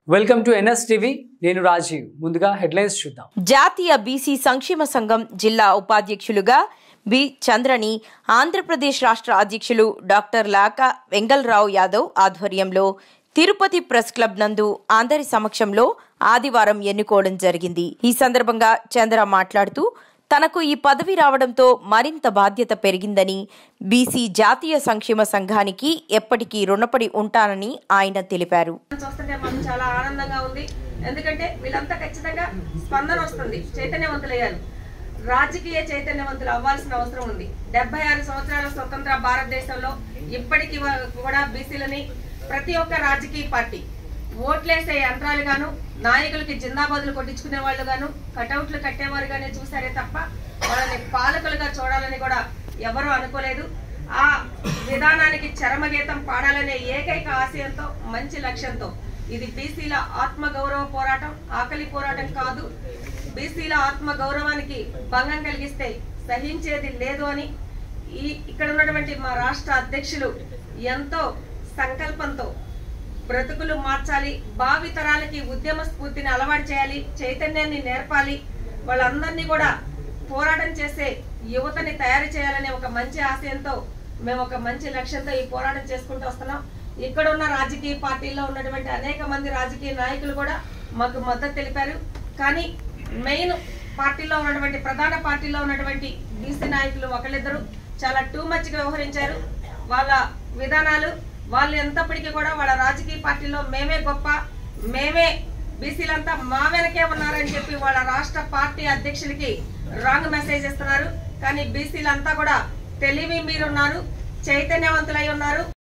Welcome to NS TV నేను రాజీవ్ ముందుగా headlines చూద్దాం జాతీయ బీసీ సంక్షేమ సంఘం జిల్లా ఉపాధ్యక్షులుగా బి చంద్రని ఆంధ్రప్రదేశ్ రాష్ట్ర అధ్యక్షులు డాక్టర్ లాకా వెంగళరావు యాదవ్ ఆధ్వర్యంలో తిరుపతి ప్రెస్ క్లబ్ నందు అందరి సమక్షంలో ఆదివారం ఎన్నుకోవడం జరిగింది। ఈ సందర్భంగా చంద్ర మాట్లాడుతూ తనకు ఈ పదవి రావడంతో మరింత బాధ్యత పెరిగిందని బీసీ జాతీయ సంక్షేమ సంఘానికి ఎప్పటికీ రుణపడి ఉంటానని ఆయన తెలిపారు। చూస్తుంటే మనకు చాలా ఆనందంగా ఉంది। ఎందుకంటే వీళ్ళంతా ఖచ్చితంగా స్పందన వస్తుంది, చైతన్యవంతులయ్యారు, రాజకీయ చైతన్యవంతులు అవ్వాల్సిన అవసరం ఉంది। 76 సంవత్సరాల స్వతంత్ర భారతదేశంలో ఇప్పటికీ కూడా బీసీలని ప్రతి ఒక్క రాజకీయ పార్టీ ఓట్లేసే యంత్రాలు గాను, నాయకులకి జిందాబాదులు కొట్టించుకునే వాళ్ళు గాను, కటౌట్లు కట్టేవారు గానే చూసారే తప్ప వాళ్ళని పాలకులుగా చూడాలని కూడా ఎవరూ అనుకోలేదు। ఆ విధానానికి చరమగీతం పాడాలనే ఏకైక ఆశయంతో, మంచి లక్ష్యంతో ఇది బీసీల ఆత్మగౌరవ పోరాటం, ఆకలి పోరాటం కాదు। బీసీల ఆత్మ గౌరవానికి భంగం కలిగిస్తే సహించేది లేదు అని ఇక్కడ ఉన్నటువంటి మా రాష్ట్ర అధ్యక్షులు ఎంతో సంకల్పంతో బ్రతుకులు మార్చాలి, భావితరాలకి ఉద్యమ స్ఫూర్తిని అలవాటు చేయాలి, చైతన్యాన్ని నేర్పాలి, వాళ్ళందరినీ కూడా పోరాటం చేసే యువతని తయారు చేయాలనే ఒక మంచి ఆశయంతో మేము ఒక మంచి లక్ష్యంతో ఈ పోరాటం చేసుకుంటూ వస్తున్నాం। ఇక్కడ ఉన్న రాజకీయ పార్టీల్లో ఉన్నటువంటి అనేక మంది రాజకీయ నాయకులు కూడా మాకు మద్దతు తెలిపారు। కానీ మెయిన్ పార్టీలో ఉన్నటువంటి ప్రధాన పార్టీలో ఉన్నటువంటి బీసీ నాయకులు ఒకళ్ళిద్దరు చాలా టూ మచ్గా వ్యవహరించారు। వాళ్ళ విధానాలు వాళ్ళు ఎంతప్పటికీ కూడా వాళ్ళ రాజకీయ పార్టీలో మేమే గొప్ప, మేమే బీసీలంతా మా వెనకే ఉన్నారని చెప్పి వాళ్ళ రాష్ట్ర పార్టీ అధ్యక్షులకి రాంగ్ మెసేజ్ ఇస్తున్నారు। కానీ బీసీలంతా కూడా తెలివి మీరున్నారు, చైతన్యవంతులై ఉన్నారు।